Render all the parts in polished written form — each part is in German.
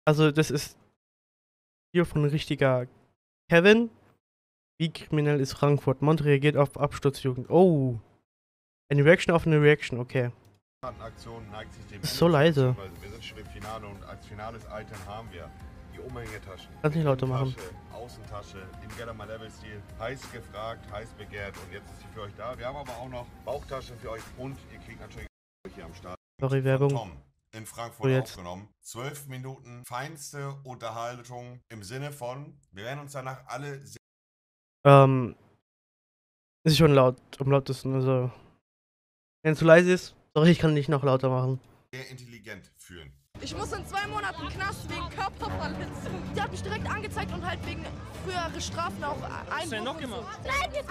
Also, das ist hier von richtiger Kevin. Wie kriminell ist Frankfurt? Mont reagiert auf Absturzjugend. Oh. Eine Reaction auf eine Reaction, okay. Aktion neigt sich dem Ist so leise. Wir sind schon im Finale und als finales Item haben wir die Umhängetaschen. Kannst nicht lauter machen. Außentasche, im Get My Level Stil. Heiß gefragt, heiß begehrt und jetzt ist sie für euch da. Wir haben aber auch noch Bauchtaschen für euch und ihr kriegt natürlich hier am Start. Sorry, Werbung. Tom in Frankfurt aufgenommen. 12 Minuten feinste Unterhaltung im Sinne von, wir werden uns danach alle ist schon laut, am lautesten, also wenn es zu leise ist, sorry, ich kann nicht noch lauter machen. sehr intelligent fühlen. Ich muss in 2 Monaten Knast wegen Körperverletzung. Die hat mich direkt angezeigt und halt wegen frühere Strafen auch Was hast du denn noch gemacht? Nein, die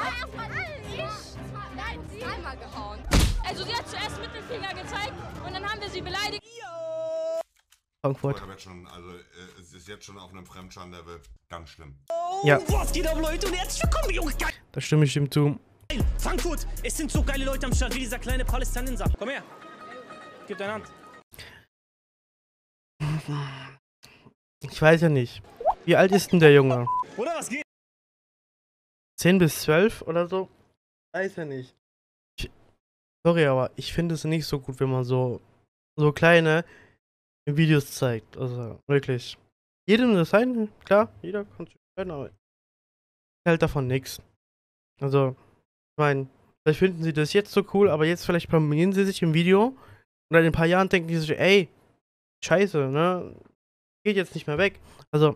Nein, sie einmal gehauen. Also sie hat zuerst Mittelfinger gezeigt und dann haben wir sie beleidigt. Frankfurt. Es ist jetzt schon auf einem Fremdscham-Level ganz schlimm. Ja. Was geht ab, Leute? Und herzlich willkommen, Junge. Geil. Da stimme ich ihm zu. Frankfurt, es sind so geile Leute am Start, wie dieser kleine Palästinenser. Komm her. Gib deine Hand. Ich weiß ja nicht. Wie alt ist denn der Junge? Oder was geht? 10 bis 12 oder so? Weiß ja nicht. Sorry, aber ich finde es nicht so gut, wenn man so kleine Videos zeigt. Also, wirklich. Jedem das sein, klar, jeder kann sich entscheiden, aber ich halt davon nichts. Also, ich meine, vielleicht finden sie das jetzt so cool, aber jetzt vielleicht blamieren sie sich im Video und dann in ein paar Jahren denken die sich, ey, scheiße, ne? Geht jetzt nicht mehr weg. Also,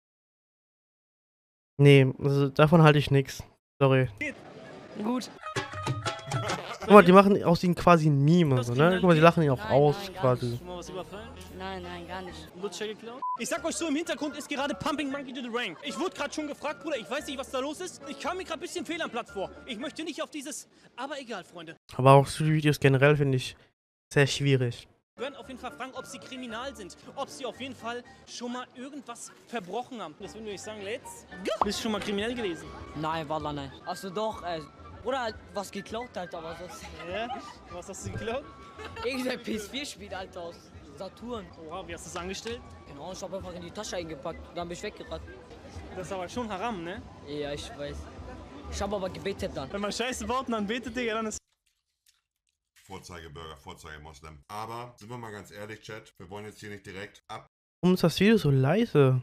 nee, also davon halte ich nichts. Sorry. Gut. Guck mal, die machen aus ihnen quasi ein Meme und so, ne? Guck mal, die lachen ihn auch aus, quasi. Schon mal was überfallen? Nein, gar nicht. Lutscher geklaut? Ich sag euch so, im Hintergrund ist gerade Pumping Monkey to the Rank. Ich wurde gerade schon gefragt, Bruder, ich weiß nicht, was da los ist. Ich kam mir gerade ein bisschen fehl am Platz vor. Ich möchte nicht auf dieses... Aber egal, Freunde. Aber auch so Videos generell finde ich sehr schwierig. Wir werden auf jeden Fall fragen, ob sie kriminal sind. Ob sie auf jeden Fall schon mal irgendwas verbrochen haben. Deswegen würde ich sagen, let's go. Bist du schon mal kriminell gewesen? Nein, Wallah, nein. Also doch, oder halt was geklaut halt, aber sonst. Ja? Was hast du geklaut? Irgendein PS4-Spiel, Alter, aus Saturn. Wow, wie hast du es angestellt? Genau, ich hab einfach in die Tasche eingepackt und dann bin ich weggerannt. Das ist aber schon haram, ne? Ja, ich weiß. Ich habe aber gebetet dann. Wenn man Scheiße baut und dann betet, Digga, dann ist... Vorzeigebürger, Vorzeigemoslem. Aber, sind wir mal ganz ehrlich, Chat, wir wollen jetzt hier nicht direkt ab. Warum ist das Video so leise?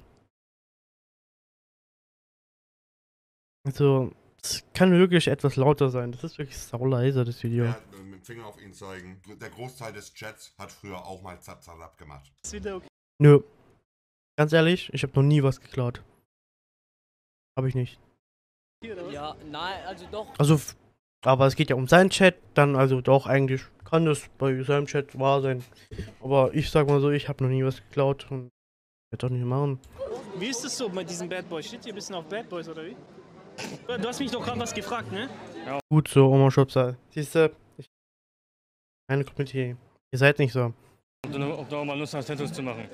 Also, es kann wirklich etwas lauter sein. Das ist wirklich sau leise, das Video. Ja, mit dem Finger auf ihn zeigen. Der Großteil des Chats hat früher auch mal Zap gemacht. Ist wieder okay. Nö. Ganz ehrlich, ich habe noch nie was geklaut. Habe ich nicht. Oder was? Ja, nein, also doch. Also, aber es geht ja um seinen Chat, dann also doch eigentlich kann das bei seinem Chat wahr sein. Aber ich sag mal so, ich habe noch nie was geklaut und werde doch nicht machen. Wie ist es so bei diesem Bad Boy? Steht hier ein bisschen auf Bad Boys, oder wie? Du hast mich doch gerade was gefragt, ne? Gut so, Oma Schubser. Siehste, meine Community. Ihr seid nicht so. Ob du auch mal Lust hast, Tattoos zu machen.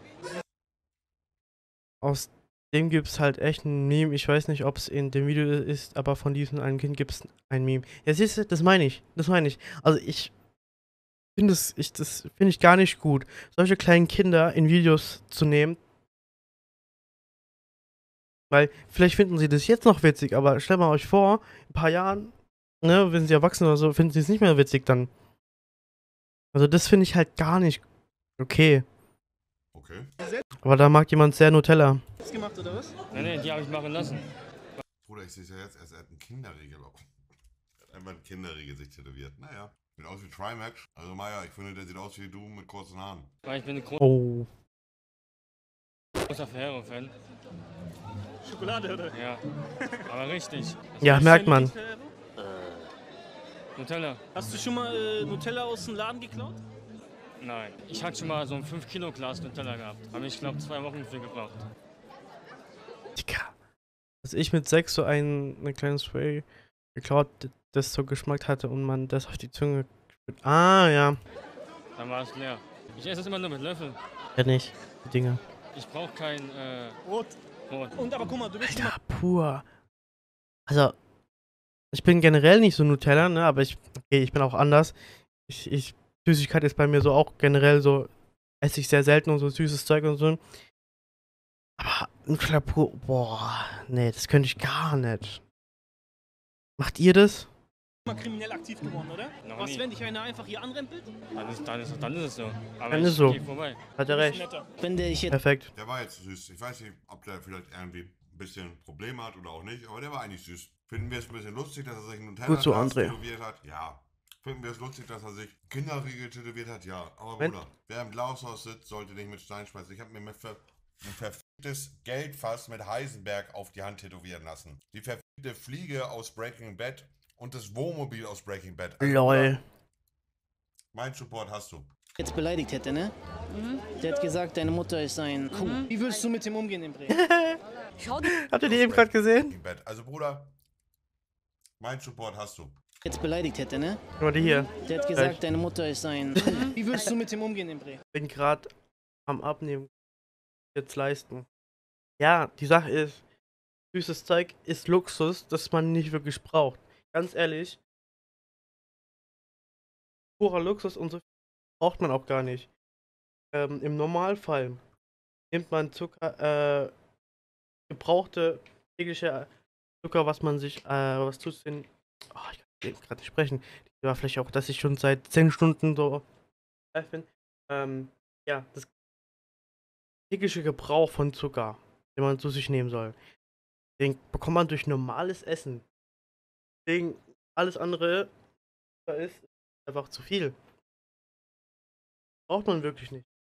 Aus dem gibt es halt echt ein Meme. Ich weiß nicht, ob es in dem Video ist, aber von diesem einen Kind gibt es ein Meme. Ja, siehst du, das meine ich. Das meine ich. Also ich finde das finde ich gar nicht gut, solche kleinen Kinder in Videos zu nehmen. Weil vielleicht finden sie das jetzt noch witzig, aber stellt mal euch vor, in ein paar Jahren, ne, wenn sie erwachsen oder so, finden sie es nicht mehr witzig dann. Also das finde ich halt gar nicht okay. Okay. Aber da mag jemand sehr Nutella. Hast du gemacht, oder was? Nee, die habe ich machen lassen. Bruder, ich sehe es ja jetzt, er hat einen Kinderriegel auf. Er hat einfach einen Kinderriegel sich tätowiert. Naja, sieht aus wie Trimax. Also Maya, ich finde, der sieht aus wie du mit kurzen Haaren. Weil ich bin ein Oh. großer Ferrero-Fan. Schokolade, oder? Ja. Aber richtig. Ja, merkt man. Nutella? Hast du schon mal Nutella aus dem Laden geklaut? Nein. Ich hatte schon mal so ein 5 Kilo Glas Nutella gehabt. Habe ich glaube 2 Wochen für gebraucht. Digga. Dass ich mit 6 so ein kleines Spray geklaut, das so Geschmack hatte und man das auf die Zunge gespürt. Ah, ja. Dann war es leer. Ich esse es immer nur mit Löffel. Ja nicht, die Dinge. Ich brauche kein Rot. Brot. Und aber guck mal, du bist schon mal... Alter, pur. Also, ich bin generell nicht so Nutella, ne, aber ich bin auch anders. Süßigkeit ist bei mir so auch generell so esse ich sehr selten und so süßes Zeug und so. Aber Nutella pur, boah, nee, das könnte ich gar nicht. Macht ihr das? Mal kriminell aktiv geworden, oder? Noch Was, nie. wenn dich einer einfach hier anrempelt? Dann ist es so. Aber Dann ich ist so. geh vorbei. Hat er recht. Netter. Wenn der dich jetzt Perfekt. Der war jetzt süß. Ich weiß nicht, ob der vielleicht irgendwie ein bisschen Probleme hat oder auch nicht, aber der war eigentlich süß. Finden wir es ein bisschen lustig, dass er sich einen Gut so, André. tätowiert hat? Ja. Finden wir es lustig, dass er sich Kinderriegel tätowiert hat? Ja. Aber Wenn- Bruder, wer im Glashaus sitzt, sollte nicht mit Stein schmeißen. Ich habe mir ein verficktes Geldfass mit Heisenberg auf die Hand tätowieren lassen. Die verfickte Fliege aus Breaking Bad und das Wohnmobil aus Breaking Bad. Also, LOL. Bruder, mein Support hast du. beleidigt hätte, ne? Der hat gesagt, deine Mutter ist ein Kuh. Wie willst du mit dem umgehen in Bremen? Schau dir Habt ihr die eben gerade gesehen? Breaking Bad. Also Bruder, mein Support hast du. Beleidigt hätte, ne? Guck mal, die hier. Der hat gesagt, deine Mutter ist ein Kuh. Wie willst du mit dem umgehen in Bremen? Bin gerade am Abnehmen. Jetzt leisten. Ja, die Sache ist, süßes Zeug ist Luxus, das man nicht wirklich braucht. Ganz ehrlich. Purer Luxus und so braucht man auch gar nicht. Im Normalfall nimmt man Zucker, gebrauchte tägliche Zucker, was man sich, was tut denn? Oh, ich kann gerade nicht sprechen. Die war vielleicht auch, dass ich schon seit 10 Stunden so live bin. Ja, das tägliche Gebrauch von Zucker, den man zu sich nehmen soll, den bekommt man durch normales Essen. Deswegen alles andere ist einfach zu viel. Braucht man wirklich nicht.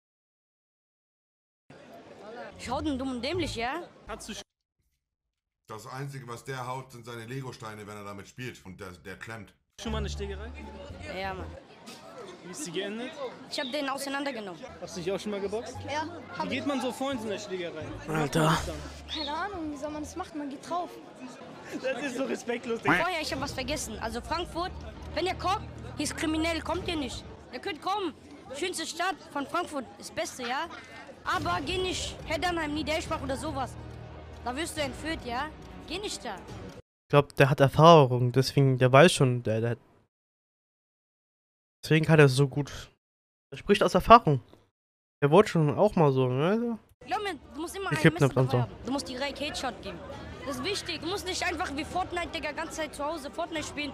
Schau den dumm und dämlich, ja? Hast du Das Einzige, was der haut, sind seine Lego-Steine, wenn er damit spielt. Und der klemmt. schon mal eine Schlägerei? Ja, Mann. Wie ist sie geendet? Ich hab den auseinandergenommen. Hast du dich auch schon mal geboxt? Ja, Wie geht man so vor in so einer Schlägerei? Alter. keine Ahnung, wie soll man das machen? Man geht drauf. Das ist so respektlos. Vorher, ich hab was vergessen. Also Frankfurt, wenn ihr kommt, hier ist kriminell, kommt ihr nicht. Ihr könnt kommen. Schönste Stadt von Frankfurt, ist beste, ja? Aber geh nicht Heddernheim, Niederschbach oder sowas. Da wirst du entführt, ja? Geh nicht da. Ich glaube, der hat Erfahrung, deswegen, der weiß schon, deswegen kann er so gut. Er spricht aus Erfahrung. Der wurde schon auch mal so, ne? Glaub mir, du musst immer ein Gekidnappt Messer und so. dabei haben. Du musst direkt Headshot geben. Das ist wichtig. Du musst nicht einfach wie Fortnite, Digga, ganze Zeit zu Hause Fortnite spielen.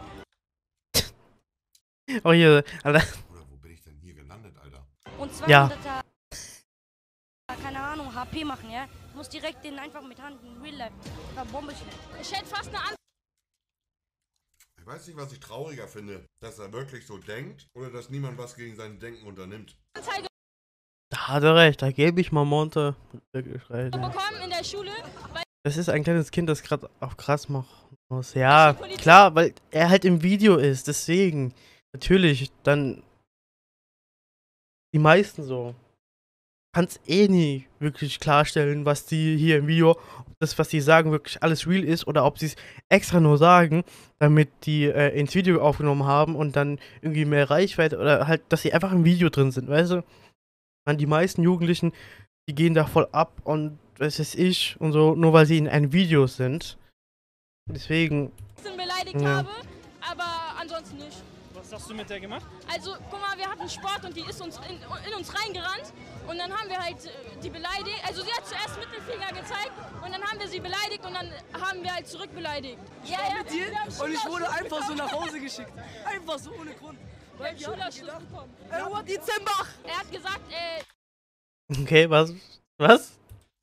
Oh hier, Alter. Oder wo bin ich denn hier gelandet, Alter? Und Ja. 200er, keine Ahnung, HP machen, ja? Du musst direkt den einfach mit Hand in Real Life Bombe schießen. Ich hätte fast eine Ich weiß nicht, was ich trauriger finde. Dass er wirklich so denkt oder dass niemand was gegen sein Denken unternimmt. Anzeige Da hat er recht, da gebe ich mal Monte. Wirklich recht. bekommen in der Schule, weil Das ist ein kleines Kind, das gerade auch krass machen muss. Ja, klar, weil er halt im Video ist, deswegen. Natürlich, dann die meisten so. Kannst eh nie wirklich klarstellen, was die hier im Video, ob das, was die sagen, wirklich alles real ist oder ob sie es extra nur sagen, damit die ins Video aufgenommen haben und dann irgendwie mehr Reichweite oder halt, dass sie einfach im Video drin sind, weißt du? Man, die meisten Jugendlichen, die gehen da voll ab und was weiß ich und so, nur weil sie in einem Video sind. Deswegen, ich ihn beleidigt Ja. habe, aber ansonsten nicht. Was hast du mit der gemacht? Also, guck mal, wir hatten Sport und die ist uns in uns reingerannt und dann haben wir halt die beleidigt. Also sie hat zuerst Mittelfinger gezeigt und dann haben wir sie beleidigt und dann haben wir halt zurück beleidigt. Ja, ja, Mit dir? Und ich wurde einfach so nach Hause geschickt. Einfach so ohne Grund. wir haben Schulabschluss bekommen. Dezember! Er hat gesagt, okay, was? Was?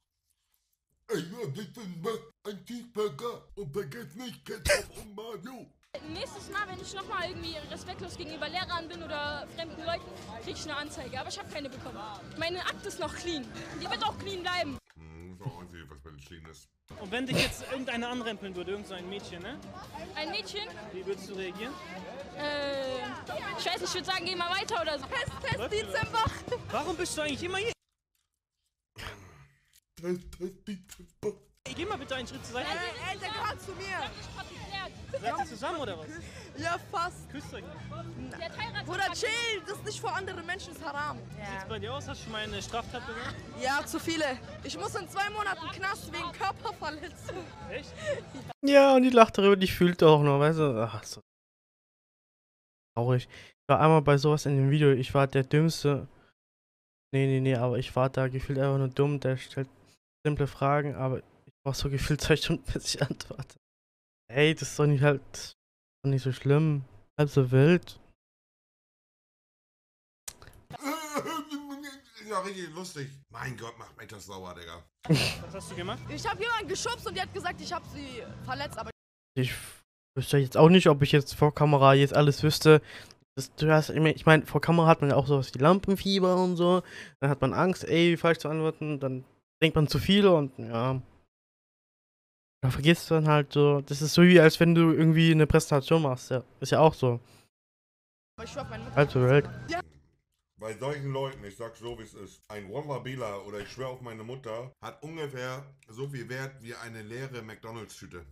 Ein Cheeseburger und vergiss nicht Ketchup und Mayo. nächstes Mal, wenn ich nochmal irgendwie respektlos gegenüber Lehrern bin oder fremden Leuten, kriege ich eine Anzeige. Aber ich habe keine bekommen. Meine Akte ist noch clean. Die wird auch clean bleiben. Das war auch irgendwie was mit Clean ist. Und wenn dich jetzt irgendeiner anrempeln würde, irgend so ein Mädchen, ne? Ein Mädchen, Wie würdest du reagieren? ich weiß nicht, ich würde sagen, geh mal weiter oder so. Was? Dezember. Warum bist du eigentlich immer hier? Geh mal bitte einen Schritt zur Seite. Der gehört zu mir. Ich hab geklärt. Seid ihr zusammen oder was? Ja, fast. Küsst euch. Der hat heiratet. Bruder, chill. Das ist nicht für andere Menschen, ist haram. Wie sieht's bei dir aus? Hast du schon mal eine Straftat begangen? Ja, zu viele. Ich muss in 2 Monaten Knast wegen Körperverletzung. Echt? Ja, und die lacht darüber, die fühlt auch noch, weißt du? Ach, so traurig. Ich war einmal bei sowas in dem Video, ich war der Dümmste Nee, aber ich war da gefühlt einfach nur dumm. Der stellt simple Fragen, aber ich brauch so gefühlt 2 Stunden, bis ich antworte. Ey, das ist doch nicht so schlimm. Halb so wild. Ja, richtig lustig. Mein Gott, macht mich das sauer, Digga. Was hast du gemacht? Ich habe jemanden geschubst und die hat gesagt, ich habe sie verletzt, aber Ich wüsste jetzt auch nicht, ob ich jetzt vor Kamera jetzt alles wüsste. Ich meine, vor Kamera hat man ja auch sowas wie Lampenfieber und so. Dann hat man Angst, falsch zu antworten. Dann denkt man zu viel und ja. Da vergisst du dann halt so. Das ist so wie, als wenn du irgendwie eine Präsentation machst. Ja, ist ja auch so. ich schwör auf meine Mutter. Halb so wild. Bei solchen Leuten, ich sag's so wie es ist, ein Walla oder ich schwöre auf meine Mutter, hat ungefähr so viel Wert wie eine leere McDonalds-Tüte.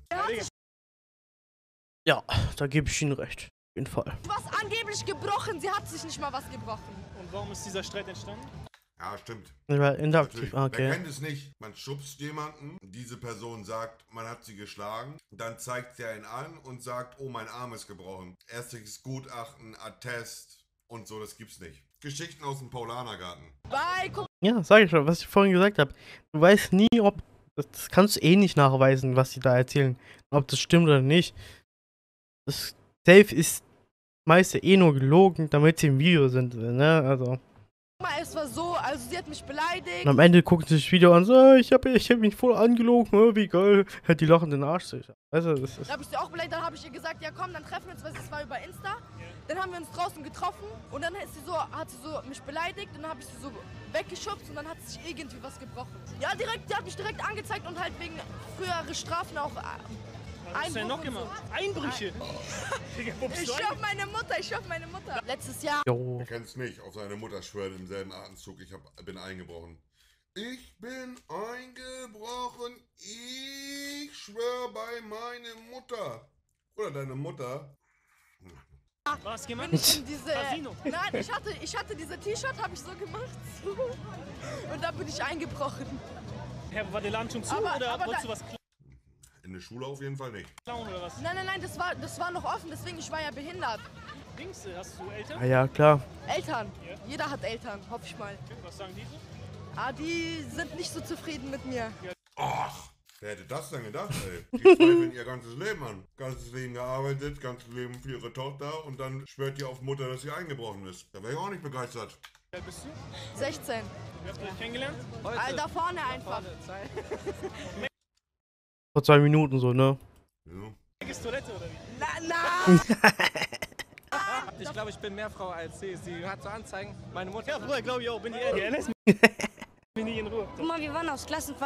Ja, da gebe ich Ihnen recht. Auf jeden Fall. Was angeblich gebrochen, sie hat sich nicht mal was gebrochen. Und warum ist dieser Streit entstanden? Ja, stimmt. Ich war interaktiv, Natürlich. Wer okay. kennt es nicht? Man schubst jemanden, diese Person sagt, man hat sie geschlagen, dann zeigt sie einen an und sagt, oh, mein Arm ist gebrochen. Ärztliches Gutachten, Attest und so, das gibt's nicht. Geschichten aus dem Paulanergarten. Guck Ja, sag ich schon, was ich vorhin gesagt habe. Du weißt nie, ob. Das kannst du nicht nachweisen, was die da erzählen. Ob das stimmt oder nicht. Das Safe ist meiste nur gelogen, damit sie im Video sind, ne? Also. mal, es war so, also sie hat mich beleidigt. Und am Ende gucken sie sich das Video an, so, ich hab mich voll angelogen, wie geil. Hat die lachenden Arsch. Also, das ist. Da habe ich sie auch beleidigt, dann habe ich ihr gesagt, ja komm, dann treffen wir uns, weil es war über Insta. Dann haben wir uns draußen getroffen und dann hat sie so mich beleidigt und dann habe ich sie so weggeschubst und dann hat sich irgendwie was gebrochen. Ja, die hat mich direkt angezeigt und halt wegen frühere Strafen auch Was hast du denn noch gemacht? Einbrüche? Ich schwör auf meine Mutter. Letztes Jahr. Jo. Wer kennt's nicht? Auf seine Mutter schwört im selben Atemzug, bin eingebrochen. Ich bin eingebrochen, ich schwör bei meiner Mutter. Oder deine Mutter. Was gemacht? Bin ich in diese. Casino. Nein, ich hatte diese T-Shirt, habe ich so gemacht. So. Und da bin ich eingebrochen. War der Laden schon zu Aber oder wolltest du was In der Schule auf jeden Fall nicht. klauen oder was? Nein, das war noch offen, deswegen ich war ja behindert. Dings, hast du Eltern? Ah, ja, klar. Eltern. Ja. Jeder hat Eltern, hoffe ich mal. Was sagen die so? Die sind nicht so zufrieden mit mir. Ach, wer hätte das denn gedacht, ey? Die zweifeln ihr ganzes Leben an. Ganzes Leben gearbeitet, ganzes Leben für ihre Tochter und dann schwört die auf Mutter, dass sie eingebrochen ist. Da wäre ich auch nicht begeistert. Wer bist du? 16. Wie hast du dich kennengelernt? Da vorne einfach. Vor 2 Minuten so, ne? Ja. Ist Toilette oder wie? Na. Ich glaube, ich bin mehr Frau als sie. Sie hat so Anzeigen. Meine Mutter. Ja, Bruder, glaube ich auch. Bin ich ehrlich. Lässt mich nicht in Ruhe. Guck mal, wir waren aus Klassenfahrt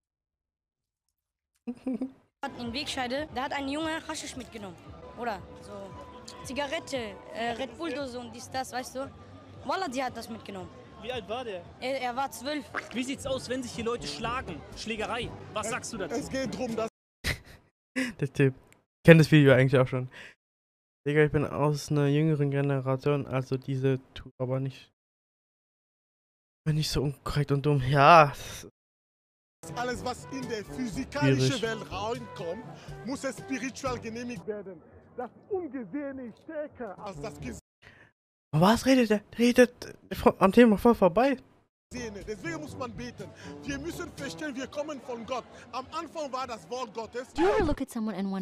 in Wegscheide. Da hat ein Junge Haschisch mitgenommen. Oder so Zigarette, Red Bull-Dose und dies, das, weißt du. Wallah, die hat das mitgenommen. Wie alt war der? Er war 12. Wie sieht's aus, wenn sich hier Leute schlagen? Schlägerei. Was sagst du dazu? Es geht darum, dass. Der Typ. Ich kenne das Video eigentlich auch schon. Digga, ich bin aus einer jüngeren Generation, also diese tut aber nicht. Bin nicht so unkorrekt und dumm. Ja. Alles, was in der physikalischen Schwierig. Welt reinkommt, muss es spirituell genehmigt werden. Das Ungesehene ist stärker als das Was redet der? Redet am Thema voll vorbei. Gesehene. Deswegen muss man beten. Wir müssen verstehen, wir kommen von Gott. Am Anfang war das Wort Gottes. Do you ever look at someone and wonder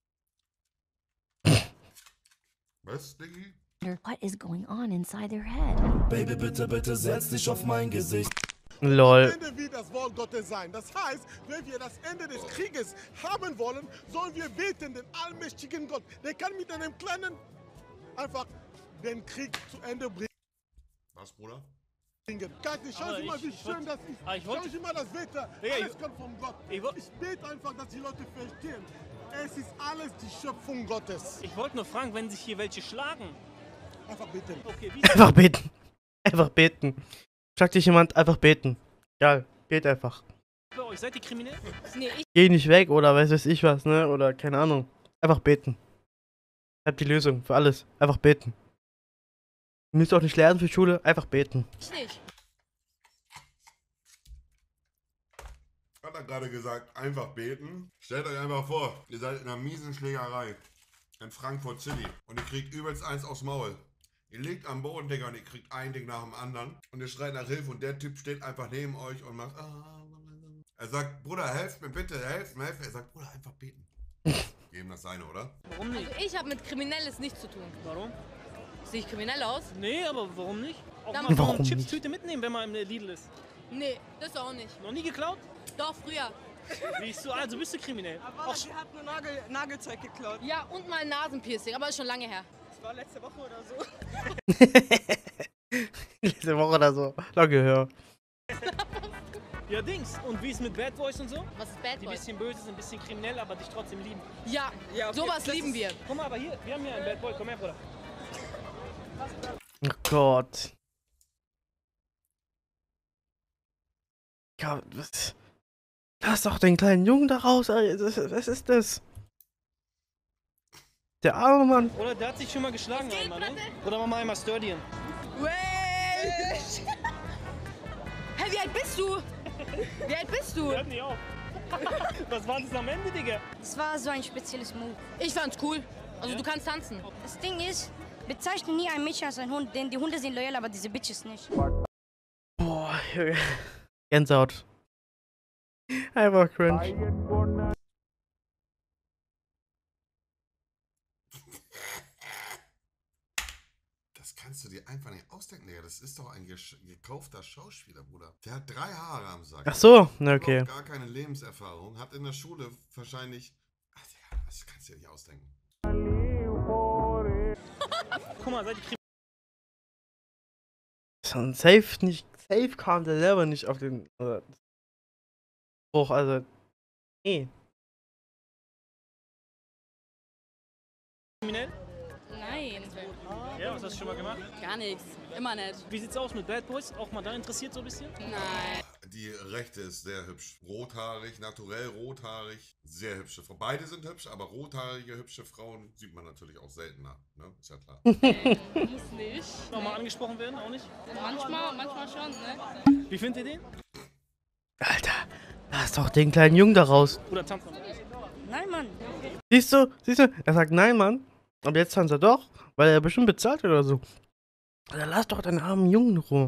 Was, Diggi? what is going on inside their head? Baby, bitte, bitte setz dich auf mein Gesicht. Lol. Das Ende wird das Wort Gottes sein. Das heißt, wenn wir das Ende des Krieges haben wollen, sollen wir beten, den allmächtigen Gott. Der kann mit einem kleinen einfach den Krieg zu Ende bringen. Was, Bruder? Kati, schau Sie mal, wie schön das ist. Schau Sie mal das Wetter. Alles kommt von Gott. Ich bete einfach, dass die Leute verstehen. Es ist alles die Schöpfung Gottes. Ich wollte nur fragen, wenn sich hier welche schlagen. Einfach beten. Okay, wie Einfach beten. Einfach beten. Sagt dich jemand, einfach beten. Egal, bet einfach. bei euch? Seid ihr kriminell? Nee, Geh nicht weg oder weiß ich was, ne? Oder keine Ahnung. Einfach beten. Ich hab die Lösung für alles. Einfach beten. Ihr müsst auch nicht lernen für Schule, einfach beten. Ich nicht. Hat er gerade gesagt, einfach beten. Stellt euch einfach vor, ihr seid in einer miesen Schlägerei in Frankfurt City und ihr kriegt übelst eins aufs Maul. Ihr liegt am Boden, Digga, und ihr kriegt ein Ding nach dem anderen. Und ihr schreit nach Hilfe und der Typ steht einfach neben euch und macht. Er sagt, Bruder, helft mir bitte, helft mir. Er sagt, Bruder, einfach beten. Geben das seine, oder? Warum nicht? Also ich habe mit Kriminelles nichts zu tun. Warum? Sehe ich kriminell aus? Nee, aber warum nicht? Auch Dann mal so warum eine nicht? Chipstüte mitnehmen, wenn man im Lidl ist. Nee, das auch nicht. Noch nie geklaut? Doch, früher. Siehst du, also bist du kriminell. Aber sie hat nur Nagelzeug geklaut. Ja, und mal ein Nasenpiercing, aber ist schon lange her. Das war letzte Woche oder so. Letzte Woche oder so. Lange her. Ja, Dings. Und wie ist mit Bad Boys und so? Was ist Bad Die Boy? bisschen böse sind, ein bisschen kriminell, aber dich trotzdem lieben. Ja, Ja, okay, sowas das lieben ist- wir. Guck mal, aber hier, wir haben hier einen Bad Boy. Komm her, Bruder. Oh Gott. Ja, was? Lass doch den kleinen Jungen da raus, ey. Was ist das? Der arme Mann. Oder der hat sich schon mal geschlagen einmal, ne? Oder machen wir einmal Sturdian. Hä, wie alt bist du? Wie alt bist du? Hört nicht auf. Was war das am Ende, Digga? Das war so ein spezielles Move. Ich fand's cool. Also du kannst tanzen. Das Ding ist, bezeichne nie ein Mädchen als ein Hund, denn die Hunde sind loyal, aber diese Bitches nicht. Boah, Junge. Gänsehaut. Einfach cringe. Das kannst du dir einfach nicht ausdenken, Digga. Das ist doch ein gekaufter Schauspieler, Bruder. Der hat 3 Haare am Sack. Ach so, na okay. Überhaupt gar keine Lebenserfahrung. Hat in der Schule wahrscheinlich. Ach, Digga, das kannst du dir nicht ausdenken. Guck mal, seid ihr So safe kam der selber nicht auf den Spruch, also. Nee. kriminell? Nein. Ja, was hast du schon mal gemacht? Gar nichts. Immer nicht. Wie sieht's aus mit Bad Boys? Auch mal da interessiert so ein bisschen? Nein. Die rechte ist sehr hübsch. Rothaarig, naturell rothaarig. Sehr hübsche Frauen. Beide sind hübsch, aber rothaarige, hübsche Frauen sieht man natürlich auch seltener. Ne? Ist ja klar. Muss nicht. Nochmal angesprochen werden, auch nicht? Manchmal schon, ne? Wie findet ihr den? Alter, lass doch den kleinen Jungen da raus. Oder tanzt man? Nein, Mann. Siehst du? Er sagt nein, Mann. Aber jetzt tanzt er doch, weil er bestimmt bezahlt wird oder so. Alter, lass doch deinen armen Jungen in Ruhe.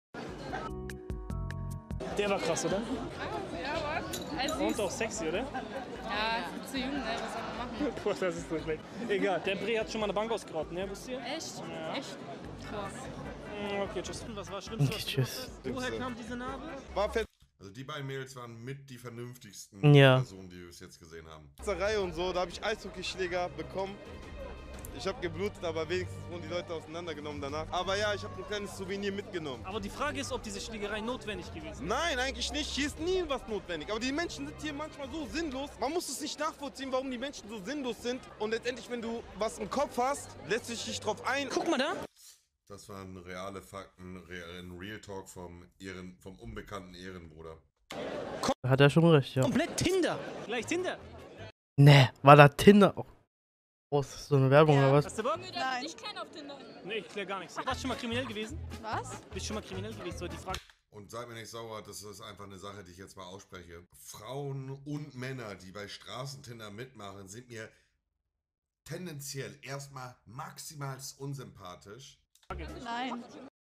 Der war krass, oder? Ja, was? Und auch sexy, oder? Ja, zu jung, ne? Was soll man machen? Boah, das ist so schlecht. Egal, der Bre hat schon mal eine Bank ausgeraubt, ne? Wisst ihr? Echt? Ja. Echt? Krass. Okay, tschüss. Was war das Schlimmste, was du Tschüss. gemacht hast? Woher kam diese Narbe? Also die beiden Mädels waren mit die vernünftigsten Ja. Personen, die wir bis jetzt gesehen haben. Und so, da habe ich Eishockeyschläger bekommen. Ich habe geblutet, aber wenigstens wurden die Leute auseinandergenommen danach. Aber ja, ich habe ein kleines Souvenir mitgenommen. Aber die Frage ist, ob diese Schlägerei notwendig gewesen ist. Nein, eigentlich nicht. Hier ist nie was notwendig. Aber die Menschen sind hier manchmal so sinnlos. Man muss es nicht nachvollziehen, warum die Menschen so sinnlos sind. Und letztendlich, wenn du was im Kopf hast, lässt sich dich drauf ein. Guck mal da. Das waren reale Fakten, ein Real Talk vom unbekannten Ehrenbruder. Hat er schon recht, ja. Komplett Tinder. Gleich Tinder. Ne, war da Tinder auch? Oh, ist das so eine Werbung oder was? Hast du Bock? Nein. Ich kenne auf Tinder. Nee, ich klär gar nichts. Warst du schon mal kriminell gewesen? Was? Bist du schon mal kriminell gewesen? So die Frage. Und seid mir nicht sauer, das ist einfach eine Sache, die ich jetzt mal ausspreche. Frauen und Männer, die bei Straßentinder mitmachen, sind mir tendenziell erstmal maximal unsympathisch. Nein.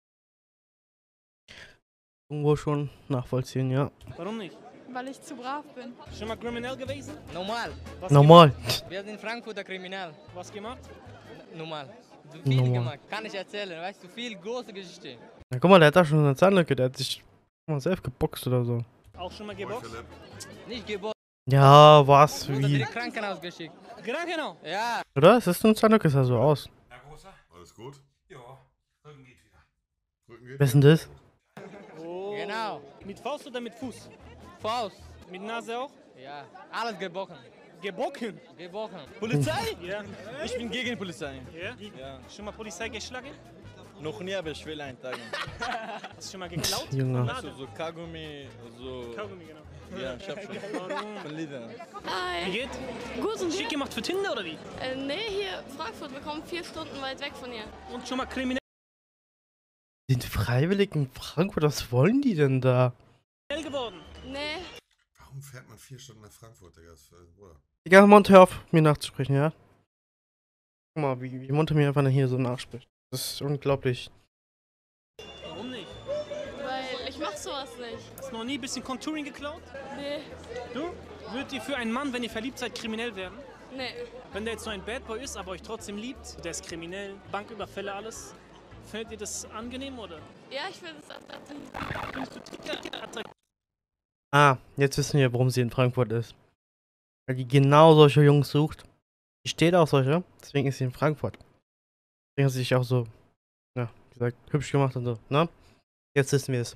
Irgendwo schon nachvollziehen, ja. Warum nicht? Weil ich zu brav bin. Schon mal kriminell gewesen? Normal. Was Normal. Wir sind in Frankfurter Kriminal. Was gemacht? Normal. Viel Normal. gemacht. Kann ich erzählen. Weißt du, viel große Geschichte. Na guck mal, der hat da schon eine Zahnlücke, der hat sich mal selbst geboxt oder so. Auch schon mal geboxt? Nicht geboren. Ja, was, Wurde wie? direkt Krankenhaus geschickt. Krankenhaus? Ja. Oder? Ist das eine Zahnlücke? Sah so aus. Alles gut? Ja, Rücken geht wieder. Rücken geht? Wer ist denn das? Oh. Genau. Mit Faust oder mit Fuß? Faust. Mit Nase auch? Ja. Alles gebrochen. Gebrochen? Gebrochen. Polizei? Ja. Ich bin gegen Polizei. Ja? Ja. Schon mal Polizei geschlagen? Noch nie, aber ich will eintragen. Hast du schon mal geklaut? Junge. Also so Kaugummi, so... Kaugummi, genau. Ja, ich hab schon. Von Lidl. Hi. Wie geht? Gut und Schick dir? gemacht für Tinder oder wie? Nee, hier Frankfurt. Wir kommen 4 Stunden weit weg von hier. Und schon mal kriminell Sind freiwillig in Frankfurt? Was wollen die denn da? geworden? Nee. Warum fährt man 4 Stunden nach Frankfurt, Digga? Bruder. Egal, Monte, hör auf, mir nachzusprechen, ja? Guck mal, wie Monte mir einfach hier so nachspricht. Das ist unglaublich. Warum nicht? Weil ich mach sowas nicht. Hast du noch nie ein bisschen Contouring geklaut? Nee. Du? Würdet ihr für einen Mann, wenn ihr verliebt seid, kriminell werden? Nee. Wenn der jetzt nur ein Bad Boy ist, aber euch trotzdem liebt, der ist kriminell, Banküberfälle, alles. Findet ihr das angenehm, oder? Ja, ich finde es attraktiv. Findest du Tiger attraktiv? Ah, jetzt wissen wir, warum sie in Frankfurt ist. Weil die genau solche Jungs sucht. Die steht auch solche, deswegen ist sie in Frankfurt. Deswegen hat sie sich auch so, ja, wie gesagt, hübsch gemacht und so, ne? Jetzt wissen wir es.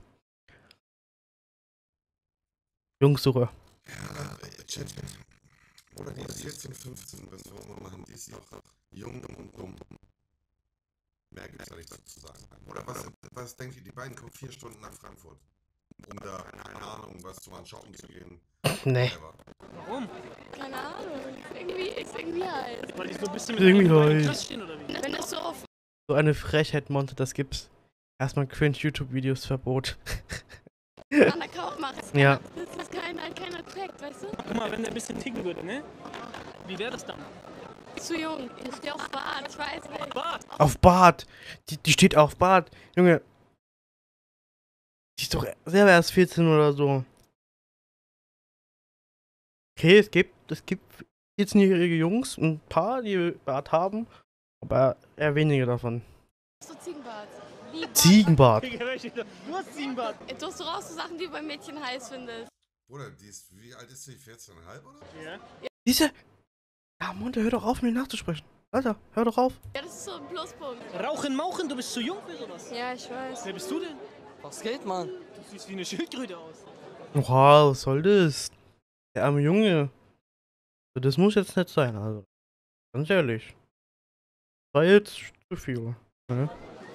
Jungssuche. Ja, Chat. Oder die ist 14, 15, was wir immer machen, die ist noch jung und dumm. Mehr gibt's da nicht dazu zu sagen. Oder was denkt ihr, die beiden kommen 4 Stunden nach Frankfurt, um da, keine Ahnung, was zu machen, shoppen zu gehen? Nee. Warum? Keine Ahnung. Ist irgendwie halt. Weil die so ein bisschen Irgendwie mit halt. Krass stehen, oder wie? Wenn das so auf. So eine Frechheit, Monte, das gibt's. Erstmal Cringe-YouTube-Videos Verbot. Undercover macht. Ja. Das ist keiner checkt, weißt du? Guck mal, wenn der ein bisschen ticken würde, ne? Wie wäre das dann? Zu jung. Ich stehe auf Bart, ich weiß nicht. Bart? Auf Bart! Die steht auf Bart. Junge. Die ist doch selber erst 14 oder so. Okay, es gibt 14-jährige Jungs, ein paar, die Bart haben, aber eher wenige davon. So Ziegenbart. Ziegenbart. Du hast Ziegenbart. Jetzt suchst du raus so Sachen, die du beim Mädchen heiß findest. Bruder, wie alt ist sie? 14,5 oder? Ja. Diese. Ja, Monte, hör doch auf, mir nachzusprechen. Alter, hör doch auf. Ja, das ist so ein Pluspunkt. Rauchen, Mauchen, du bist zu jung für sowas. Ja, ich weiß. Wer bist du denn? Was geht, Mann? Du siehst wie eine Schildkröte aus. Oha, was soll das? Der arme Junge. Das muss jetzt nicht sein, also. Ganz ehrlich. War jetzt zu viel. Ne?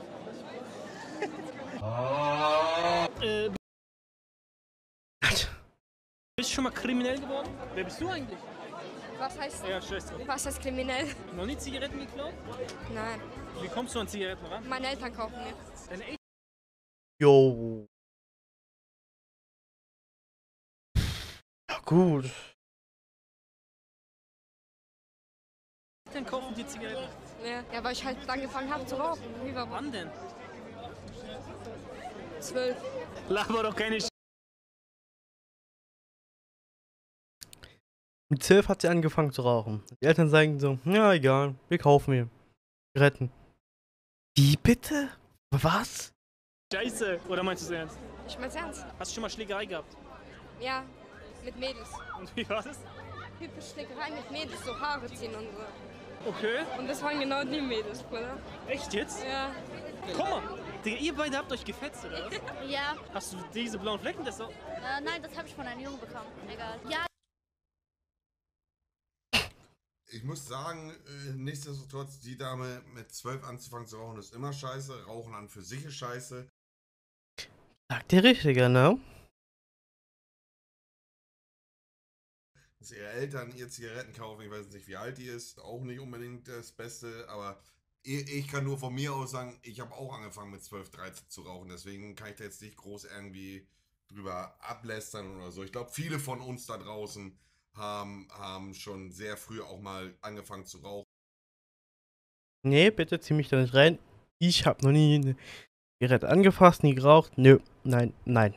Bist du schon mal kriminell geworden? Wer bist du eigentlich? Was heißt, Ja, Schwester. was heißt kriminell? Noch nie Zigaretten geklaut? Nein. Wie kommst du an Zigaretten ran? Meine Eltern kaufen mir. Deine Eltern Jo. Ja, gut. kaufen dir Zigaretten? Ja, weil ich halt angefangen habe zu rauchen. Wie war Wann denn? 12. Laber doch keine Mit 12 hat sie angefangen zu rauchen. Die Eltern sagen so, ja egal, wir kaufen mir Zigaretten. Wie bitte? Was? Scheiße. Oder meinst du es ernst? Ich mein's ernst. Hast du schon mal Schlägerei gehabt? Ja, mit Mädels. Und wie war das? Typisch Schlägerei mit Mädels, so Haare ziehen und so. Okay. Und das waren genau die Mädels, oder? Echt jetzt? Ja. Guck mal, Digga, ihr beide habt euch gefetzt, oder was? Ja. Hast du diese blauen Flecken das auch? Nein, das habe ich von einem Jungen bekommen. Egal. Ja. Ich muss sagen, nichtsdestotrotz, die Dame mit 12 anzufangen zu rauchen, ist immer scheiße. Rauchen an für sich ist scheiße. Sagt der Richtige, ne? Dass ihre Eltern ihr Zigaretten kaufen, ich weiß nicht, wie alt die ist, auch nicht unbedingt das Beste, aber ich kann nur von mir aus sagen, ich habe auch angefangen mit 12, 13 zu rauchen, deswegen kann ich da jetzt nicht groß irgendwie drüber ablästern oder so. Ich glaube, viele von uns da draußen haben schon sehr früh auch mal angefangen zu rauchen. Nee, bitte zieh mich da nicht rein. Ich habe noch nie eine Zigarette angefasst, nie geraucht. Nö, nein, nein.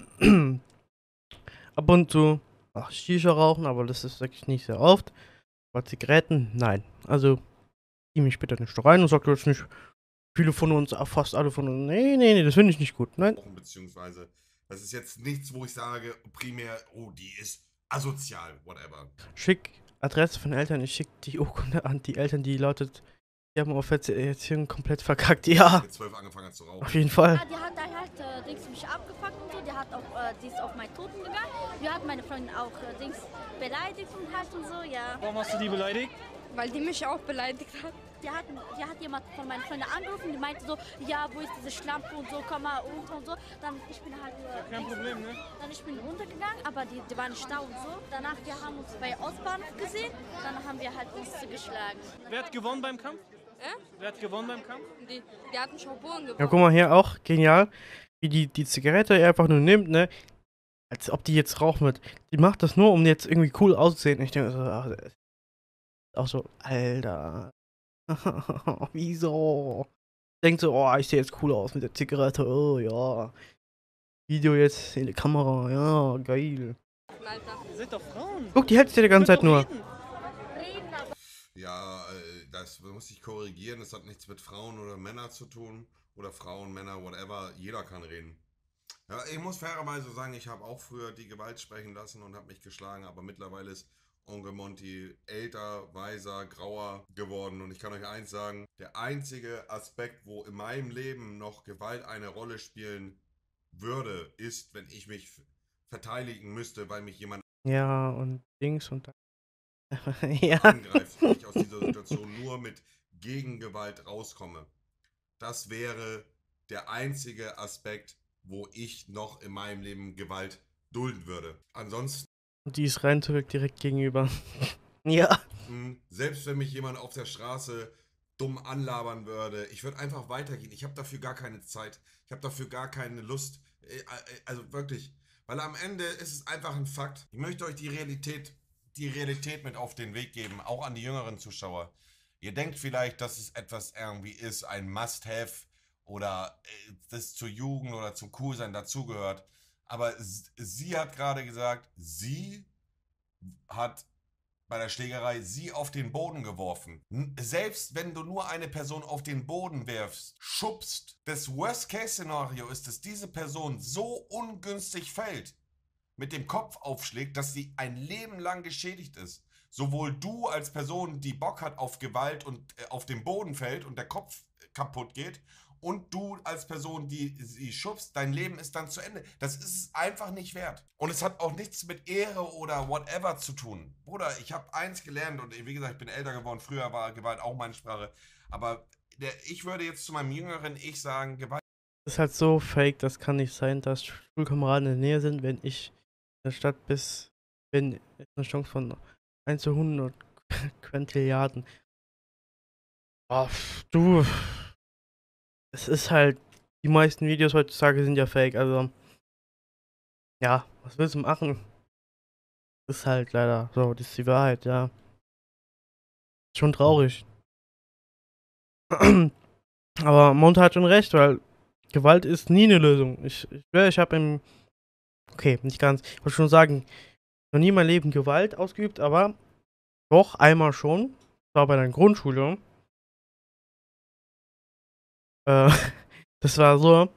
Ab und zu Shisha rauchen, aber das ist wirklich nicht sehr oft. Aber Zigaretten, nein. Also, zieh mich bitte nicht rein und sag jetzt nicht, viele von uns, fast alle von uns, nee, das finde ich nicht gut, nein. Beziehungsweise, das ist jetzt nichts, wo ich sage, primär, oh, die ist asozial, whatever. Schick Adresse von Eltern, ich schick die Urkunde an die Eltern, die lautet, die haben auf Erziehung komplett verkackt, ja. Mit 12 angefangen hat zu rauchen. Auf jeden Fall. Ja, die hat dann halt Dings mich abgefuckt und so. Die ist auf meinen Toten gegangen. Die hat meine Freundin auch Dings beleidigt und halt und so, ja. Warum hast du die beleidigt? Weil die mich auch beleidigt hat. Die hat jemand von meinen Freunden angerufen, die meinte so, ja, wo ist diese Schlampe und so, komm mal runter und so. Dann ich bin halt kein Problem, ne? Dann ich bin runtergegangen, aber die waren nicht da und so. Danach, wir haben uns bei Ostbahnhof gesehen, dann haben wir halt uns geschlagen. Wer hat gewonnen beim Kampf? Wer hat gewonnen beim Kampf? Die hatten Schaubon gewonnen. Ja, guck mal hier auch, genial, wie die Zigarette einfach nur nimmt, ne? Als ob die jetzt rauchen wird. Die macht das nur, um jetzt irgendwie cool auszusehen. Ich denke so, ach, auch so, Alter. Wieso? denkt so, oh, ich sehe jetzt cool aus mit der Zigarette, oh ja. Video jetzt in die Kamera, ja, geil. Ihr seid doch Frauen. Guck, die hältst du die ganze Zeit nur. Ja, das muss ich korrigieren. Das hat nichts mit Frauen oder Männern zu tun. Oder Frauen, Männer, whatever. Jeder kann reden. Ja, ich muss fairerweise sagen, ich habe auch früher die Gewalt sprechen lassen und habe mich geschlagen. Aber mittlerweile ist Onkel Monty älter, weiser, grauer geworden. Und ich kann euch eins sagen. Der einzige Aspekt, wo in meinem Leben noch Gewalt eine Rolle spielen würde, ist, wenn ich mich verteidigen müsste, weil mich jemand Ja, und Dings und ja. angreift und ich aus dieser Situation nur mit Gegengewalt rauskomme. Das wäre der einzige Aspekt, wo ich noch in meinem Leben Gewalt dulden würde. Ansonsten, Die ist rein zurück direkt gegenüber. Ja. selbst wenn mich jemand auf der Straße dumm anlabern würde, ich würde einfach weitergehen. Ich habe dafür gar keine Zeit. Ich habe dafür gar keine Lust. Also wirklich. Weil am Ende ist es einfach ein Fakt. Ich möchte euch die Realität mit auf den Weg geben, auch an die jüngeren Zuschauer. Ihr denkt vielleicht, dass es etwas irgendwie ist, ein Must-Have oder das zur Jugend oder zum Coolsein dazugehört. Aber sie hat gerade gesagt, sie hat bei der Schlägerei sie auf den Boden geworfen. Selbst wenn du nur eine Person auf den Boden wirfst, schubst, das Worst-Case-Szenario ist, dass diese Person so ungünstig fällt, mit dem Kopf aufschlägt, dass sie ein Leben lang geschädigt ist. Sowohl du als Person, die Bock hat auf Gewalt und auf den Boden fällt und der Kopf kaputt geht, und du als Person, die sie schubst, dein Leben ist dann zu Ende. Das ist es einfach nicht wert. Und es hat auch nichts mit Ehre oder whatever zu tun. Bruder, ich habe eins gelernt und wie gesagt, ich bin älter geworden. Früher war Gewalt auch meine Sprache. Aber ich würde jetzt zu meinem jüngeren Ich sagen, Gewalt Das ist halt so fake, das kann nicht sein, dass Schulkameraden in der Nähe sind, wenn ich in der Stadt bin, ist eine Chance von 1 zu 100 Quintilliarden. Oh, du. Es ist halt, die meisten Videos heutzutage sind ja fake, also ja, was willst du machen? Ist halt leider so, das ist die Wahrheit, ja. Schon traurig. Aber Monte hat schon recht, weil Gewalt ist nie eine Lösung. Ich habe okay, nicht ganz, ich wollte schon sagen, noch nie in meinem Leben Gewalt ausgeübt, aber doch einmal schon. Das war bei der Grundschule. Das war so,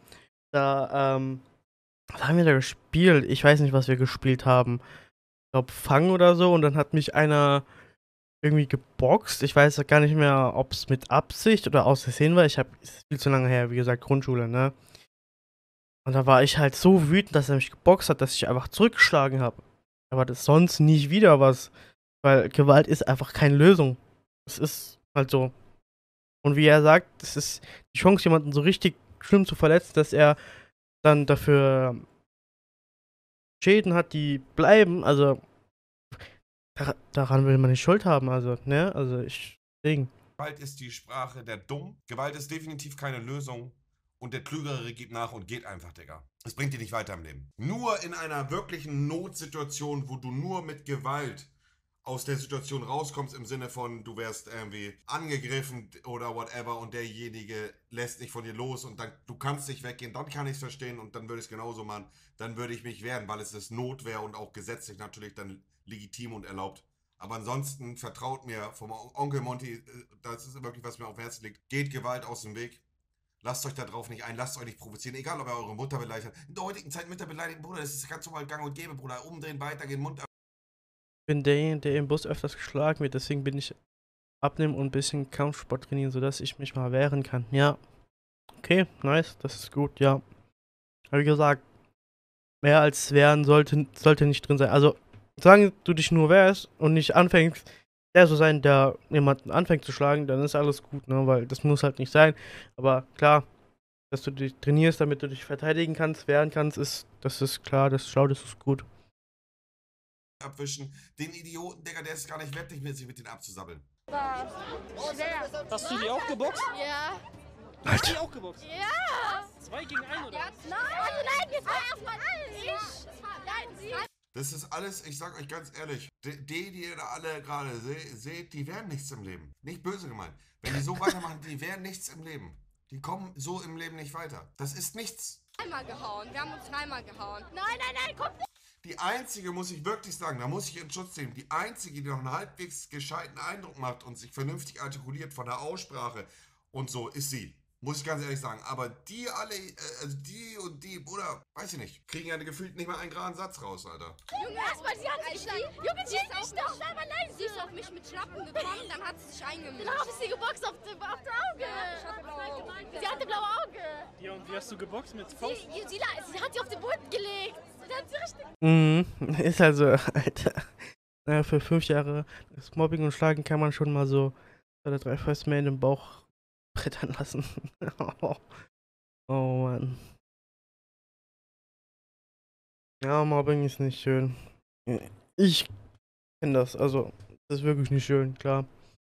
was haben wir da gespielt? Ich weiß nicht, was wir gespielt haben. Ich glaube, Fang oder so. Und dann hat mich einer irgendwie geboxt. Ich weiß gar nicht mehr, ob es mit Absicht oder aus Versehen war. Es ist viel zu lange her, wie gesagt, Grundschule, ne? Und da war ich halt so wütend, dass er mich geboxt hat, dass ich einfach zurückgeschlagen habe. Aber das sonst nicht wieder was. Weil Gewalt ist einfach keine Lösung. Es ist halt so. Und wie er sagt, es ist die Chance, jemanden so richtig schlimm zu verletzen, dass er dann dafür Schäden hat, die bleiben. Also, daran will man nicht Schuld haben. Also, ne? Also, Gewalt ist die Sprache der Dummen. Gewalt ist definitiv keine Lösung. Und der Klügere gibt nach und geht einfach, Digga. Es bringt dir nicht weiter im Leben. Nur in einer wirklichen Notsituation, wo du nur mit Gewalt aus der Situation rauskommst, im Sinne von, du wärst irgendwie angegriffen oder whatever und derjenige lässt nicht von dir los und dann, du kannst nicht weggehen, dann kann ich es verstehen und dann würde ich es genauso machen. Dann würde ich mich wehren, weil es ist Notwehr und auch gesetzlich natürlich dann legitim und erlaubt. Aber ansonsten vertraut mir vom Onkel Monty, das ist wirklich, was mir auf dem Herzen liegt, geht Gewalt aus dem Weg. Lasst euch da drauf nicht ein, lasst euch nicht provozieren, egal ob ihr eure Mutter beleidigt habt. In der heutigen Zeit Mütter beleidigen, Bruder, das ist ganz normal gang und gäbe, Bruder. Umdrehen, weitergehen, Mund. Ich bin derjenige, der im Bus öfters geschlagen wird, deswegen bin ich abnehmen und ein bisschen Kampfsport trainieren, sodass ich mich mal wehren kann. Ja. Okay, nice, das ist gut, ja. Aber wie gesagt, mehr als wehren sollte nicht drin sein. Also, solange du dich nur wehrst und nicht anfängst, der so sein, der jemanden anfängt zu schlagen, dann ist alles gut, ne, weil das muss halt nicht sein. Aber klar, dass du dich trainierst, damit du dich verteidigen kannst, wehren kannst, das ist klar, das ist schlau, das ist gut. Abwischen. Den Idioten, Digga, der ist gar nicht wert, sich mit denen abzusabbeln. Schwer. Hast du die auch geboxt? Ja. Hast du die auch geboxt? Ja. 2 gegen 1 oder? Nein, jetzt war erstmal alles. Das ist alles, ich sag euch ganz ehrlich, die ihr da alle gerade seht, die werden nichts im Leben. Nicht böse gemeint. Wenn die so weitermachen, die werden nichts im Leben. Die kommen so im Leben nicht weiter. Das ist nichts. Einmal gehauen. Wir haben uns dreimal gehauen. Nein, komm nicht. Die einzige, muss ich wirklich sagen, da muss ich in Schutz nehmen, die einzige, die noch einen halbwegs gescheiten Eindruck macht und sich vernünftig artikuliert von der Aussprache und so, ist sie. Muss ich ganz ehrlich sagen. Aber die alle, also die und die, Bruder, weiß ich nicht, kriegen ja gefühlt nicht mal einen geraden Satz raus, Alter. Junge, erstmal, sie hat sich geschrien. Junge, sie ist auf mich, sei mal leise. Sie ist auf mich mit Schnappen gekommen, dann hat sie sich eingemischt. Dann habe ich sie geboxt auf dem Auge. Ich hatte blaue Augen. Sie hatte blaue Auge. Ja, und wie hast du geboxt? Mit Faust? Sie hat sie auf den Boden gelegt. Sie hat sie richtig... Ist also, Alter. Naja, für 5 Jahre das Mobbing und Schlagen kann man schon mal so 2 oder 3 Fäuste mehr in den Bauch brettern lassen. Oh Mann. Ja, Mobbing ist nicht schön. Ich kenne das, also, das ist wirklich nicht schön, klar.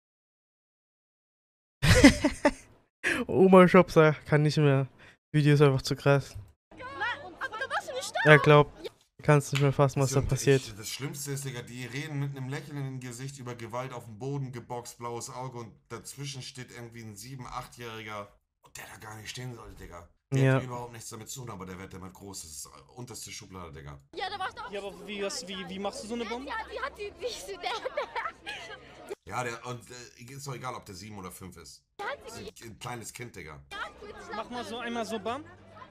Oma Shopser kann nicht mehr. Video ist einfach zu krass. Aber da warst du nicht da. Er glaubt, du kannst nicht mehr fassen, was da passiert. Das Schlimmste ist, Digga, die reden mit einem Lächeln im Gesicht über Gewalt auf dem Boden, geboxt, blaues Auge und dazwischen steht irgendwie ein 7-, 8-Jähriger, der da gar nicht stehen sollte, Digga. Der hat überhaupt nichts damit zu tun, aber der wird damit groß. Das ist unterste Schublade, Digga. Ja, da warst du auch. Ja, aber wie machst du so eine Bombe? Ja, die hat die Ja, ist doch egal, ob der 7 oder 5 ist. Ein kleines Kind, Digga. Mach mal so einmal so Bam.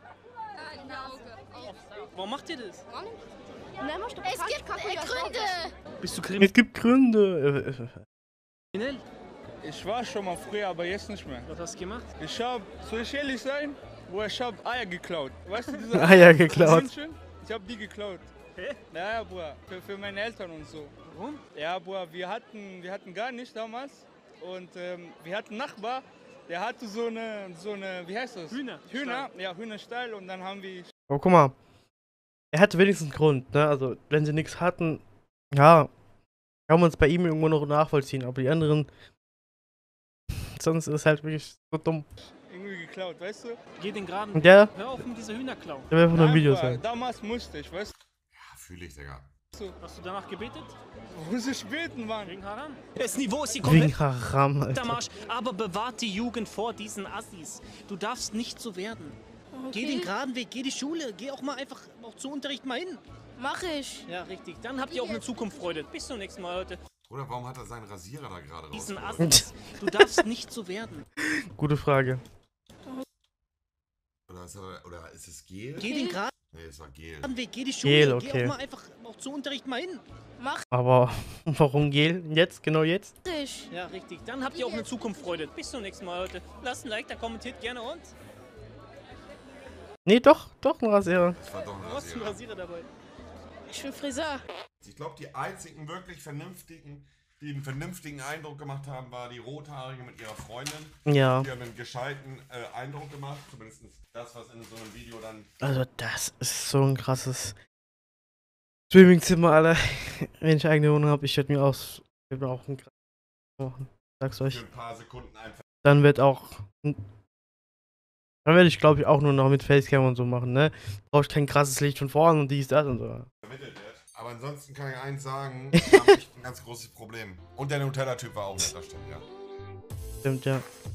Warum macht ihr das? Es gibt Gründe. Bist du kriminell? Es gibt Gründe. Ich war schon mal früher, aber jetzt nicht mehr. Was hast du gemacht? Soll ich ehrlich sein? Ich hab Eier geklaut. Weißt du, diese Eier geklaut. Ich hab die geklaut. Hä? Ja, Bruder, für meine Eltern und so. Warum? Ja, Bruder, wir hatten gar nichts damals. Und wir hatten einen Nachbar, der hatte so eine, wie heißt das? Hühner. Ja, Hühnerstall. Und dann haben wir... Aber guck mal, er hatte wenigstens einen Grund, ne? Also, wenn sie nichts hatten, ja, kann man es bei ihm irgendwo noch nachvollziehen. Aber die anderen, sonst ist es halt wirklich so dumm. Irgendwie geklaut, weißt du? Geh den geraden. Und der? Hör auf mit dieser Hühnerklau. Der will einfach nur ein Video Bruder, sein. Damals musste ich, weißt du? Ja, fühle ich, Digga. Hast du danach gebetet? Muss ich beten, Mann? Wegen Haram? Das Niveau ist hier Wegen komplett Haram, Alter. am Arsch, aber bewahrt die Jugend vor diesen Assis. Du darfst nicht so werden. Geh den geraden Weg, geh die Schule, geh auch mal einfach auch zu Unterricht mal hin. Mach ich. Ja, richtig. Dann habt ihr auch eine Zukunft, Freunde. Bis zum nächsten Mal, Leute. Oder warum hat er seinen Rasierer da gerade raus? Diesen Assis. Du darfst nicht so werden. Gute Frage. Oder ist es Gel? Geh den geraden Nee, es war Gel. Weg, geh die Schule, Gel, geh okay. auch mal einfach auch zu Unterricht mal hin. Aber warum Gel? Jetzt? Genau jetzt? Ja, richtig. Dann habt ihr auch eine Zukunft, Freunde. Bis zum nächsten Mal, Leute. Lasst ein Like da, kommentiert gerne und... Nee, doch ein Rasierer. Das war doch ein Du hast einen Rasierer. Rasierer dabei. Ich bin Friseur. Ich glaube, die einzigen wirklich vernünftigen, die einen vernünftigen Eindruck gemacht haben, war die Rothaarige mit ihrer Freundin. Ja. Die haben einen gescheiten Eindruck gemacht. Zumindest das, was in so einem Video dann... Also, das ist so ein krasses Streamingzimmer, Alter. Wenn ich eigene Wohnung habe, ich werde mir auch ein krasses machen. Sag's euch. Für ein paar Sekunden einfach... Dann werde ich, glaube ich, auch nur noch mit Facecam und so machen, ne? Brauche ich kein krasses Licht von vorne und dies, das und so. vermittelt wird. Aber ansonsten kann ich eins sagen, wir haben echt ein ganz großes Problem. Und der Nutella-Typ war auch nett, das stimmt, ja. Stimmt, ja.